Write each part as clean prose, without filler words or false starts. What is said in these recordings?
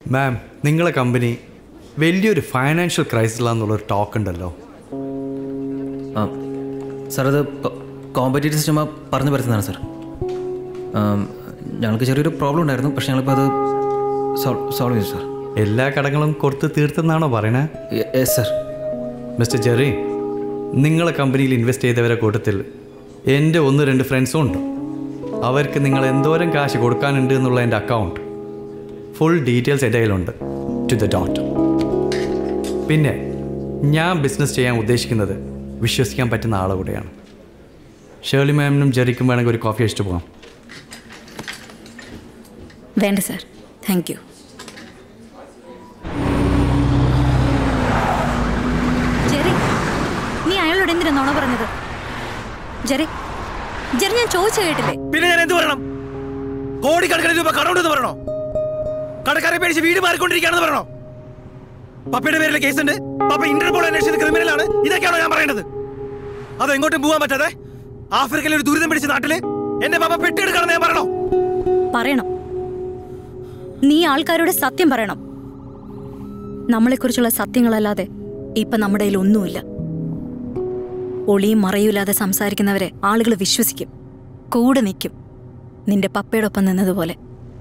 മാം, നിങ്ങളെ കമ്പനി വലിയൊരു ഫൈനാൻഷ്യൽ ക്രൈസിലാണെന്നുള്ളൊരു ടോക്ക് ഉണ്ടല്ലോ. സാർ, അത് കോമ്പറ്റീറ്റീവ് സിസ്റ്റം പറഞ്ഞു പറ്റുന്നതാണ് സാർ. ഞങ്ങൾക്ക് ചെറിയൊരു പ്രോബ്ലം ഉണ്ടായിരുന്നു, പക്ഷേ ഞങ്ങളിപ്പോൾ അത് സോൾവ് ചെയ്തു സാർ. എല്ലാ കടങ്ങളും കൊടുത്ത് തീർത്തെന്നാണോ പറയണേ? Yes sir. മിസ്റ്റർ ജെറി, നിങ്ങളെ കമ്പനിയിൽ ഇൻവെസ്റ്റ് ചെയ്തവരെ കൂട്ടത്തിൽ എൻ്റെ 1-2 ഫ്രണ്ട്സും ഉണ്ട്. അവർക്ക് നിങ്ങൾ എന്തോരം കാശ് കൊടുക്കാനുണ്ട് എന്നുള്ള എൻ്റെ അക്കൗണ്ട് ഫുൾ ഡീറ്റെയിൽസ് എൻ്റെ കയ്യിലുണ്ട്, ടു ദ ഡോട്ട്. പിന്നെ ഞാൻ ബിസിനസ് ചെയ്യാൻ ഉദ്ദേശിക്കുന്നത് വിശ്വസിക്കാൻ പറ്റുന്ന ആളെ കൂടെയാണ്. ഷേർലി മാമിനും ജെറിക്കും വേണമെങ്കിൽ ഒരു കോഫി അടിച്ചിട്ട് പോകാം. വേണ്ട സാർ, താങ്ക് യു. ജെറി, നീ അയാളോട് എന്തിനാ നുണ പറഞ്ഞത്? ജെറി, ഞാൻ ചോദിച്ചു കേട്ടില്ലേ? പിന്നെ ഞാൻ എന്ത് പറയണം? കോടിക്കണക്കിന് രൂപ കടമുണ്ടെന്ന് പറയണോ? കടക്കാരെ പേടിച്ച് വീട് മാറിക്കൊണ്ടിരിക്കുകയാണെന്ന് പറയണോ? പപ്പയുടെ പേരിലെ കേസുണ്ട്, പപ്പ ഇന്റർപോൾ അന്വേഷിച്ചത് ക്രിമിനലാണ്, ഇതൊക്കെയാണോ ഞാൻ പറയേണ്ടത്? അത് എങ്ങോട്ടും പോകാൻ പറ്റാതെ ആഫ്രിക്കയിലെ ഒരു ദുരിതം പിടിച്ച നാട്ടില് എന്റെ പാപ്പ പെട്ടിയെടുക്കണമെന്ന് ഞാൻ പറയണോ? പറയണം. നീ ആൾക്കാരോട് സത്യം പറയണം. നമ്മളെക്കുറിച്ചുള്ള സത്യങ്ങളല്ലാതെ ഇപ്പൊ നമ്മുടെ കയ്യിൽ ഒന്നുമില്ല. ഒളിയും മറയൂലാതെ സംസാരിക്കുന്നവരെ ആളുകൾ വിശ്വസിക്കും, കൂടെ നിൽക്കും, നിന്റെ പപ്പയുടെ ഒപ്പം നിന്നതുപോലെ.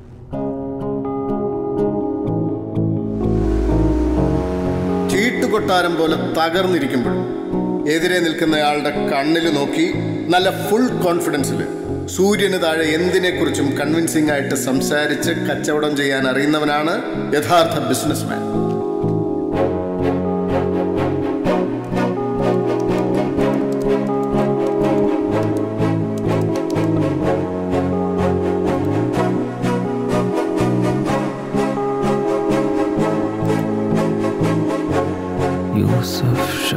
ചീട്ടുകൊട്ടാരം പോലെ തകർന്നിരിക്കുമ്പോൾ എതിരെ നിൽക്കുന്നയാളുടെ കണ്ണിൽ നോക്കി നല്ല ഫുൾ കോൺഫിഡൻസിൽ സൂര്യന് താഴെ എന്തിനെക്കുറിച്ചും കൺവിൻസിംഗ് ആയിട്ട് സംസാരിച്ച് കച്ചവടം ചെയ്യാൻ അറിയുന്നവനാണ് യഥാർത്ഥ ബിസിനസ്മാൻ. യൂസഫ് ഷാ.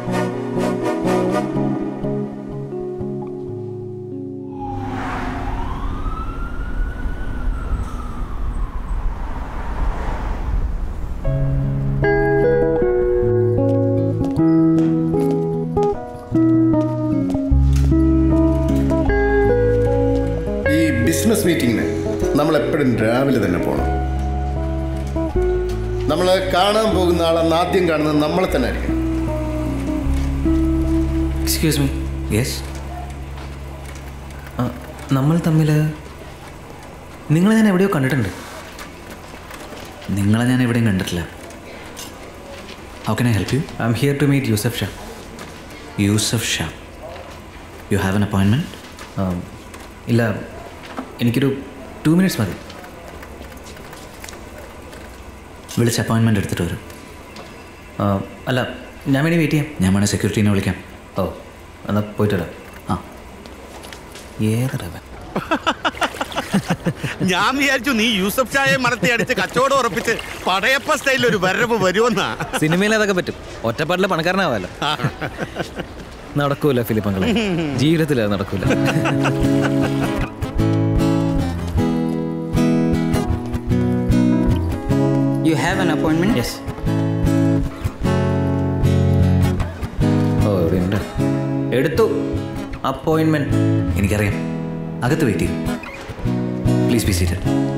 ബിസിനസ് മീറ്റിങ്ങിന് നമ്മളെപ്പോഴും രാവിലെ തന്നെ പോകണം. നമ്മൾ കാണാൻ പോകുന്ന ആളെന്ന് ആദ്യം കാണുന്നത് നമ്മളെ തന്നെ ആയിരിക്കും. Excuse me. യെസ്. നമ്മൾ തമ്മിൽ നിങ്ങളെ ഞാൻ എവിടെയോ കണ്ടിട്ടുണ്ട്. നിങ്ങളെ ഞാൻ എവിടെയും കണ്ടിട്ടില്ല. How can I help you? I am here to meet Yusuf Shah. Yusuf Shah. You have an appointment? ഇല്ല, എനിക്കൊരു 2 minutes മതി. വിളിച്ച് അപ്പോയിൻമെൻറ്റ് എടുത്തിട്ട് വരും. അല്ല, ഞാൻ വേണ്ടി വെയിറ്റ് ചെയ്യാം. ഞാൻ വേണേൽ സെക്യൂരിറ്റീനെ വിളിക്കാം. ഓ, എന്നാൽ പോയിട്ട് വരാം. ആ, ഏതടവൻ. ഞാൻ വിചാരിച്ചു നീ യൂസഫ് ഷായെ മണത്തി അടിച്ച് കച്ചവടം ഉറപ്പിച്ച് പടയപ്പ സ്റ്റൈലിൽ ഒരു വരവ് വരുമെന്നാ. സിനിമയിൽ അതൊക്കെ പറ്റും, ഒറ്റപ്പാട്ടിൽ പണക്കാരനാവാലോ. നടക്കൂല ഫിലിപ്പങ്ങളെ, ജീവിതത്തിൽ അത് നടക്കൂല. You have an appointment? Yes. ഓ, എവിടെയുണ്ട്? എടുത്തു അപ്പോയിൻമെന്റ്. എനിക്കറിയാം. അകത്ത് വെയിറ്റ് ചെയ്യും. Please be seated.